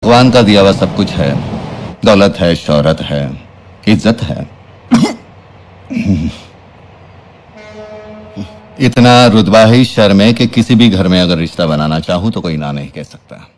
भगवान का दिया हुआ सब कुछ है, दौलत है, शोहरत है, इज्जत है, इतना रुतबा ही शर्म है कि किसी भी घर में अगर रिश्ता बनाना चाहूं तो कोई ना नहीं कह सकता।